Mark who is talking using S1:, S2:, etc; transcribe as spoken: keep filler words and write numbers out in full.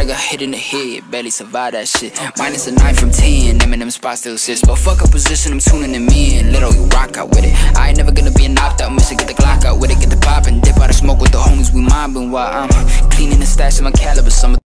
S1: I got hit in the head, barely survived that shit. Minus a nine from ten, Eminem spot still sits. But fuck a position, I'm tuning them in. Little you rock out with it. I ain't never gonna be an opt-out mission. Get the Glock out with it, get the pop and dip out of smoke with the homies we mobbing while I'm cleaning the stash of my caliber. Some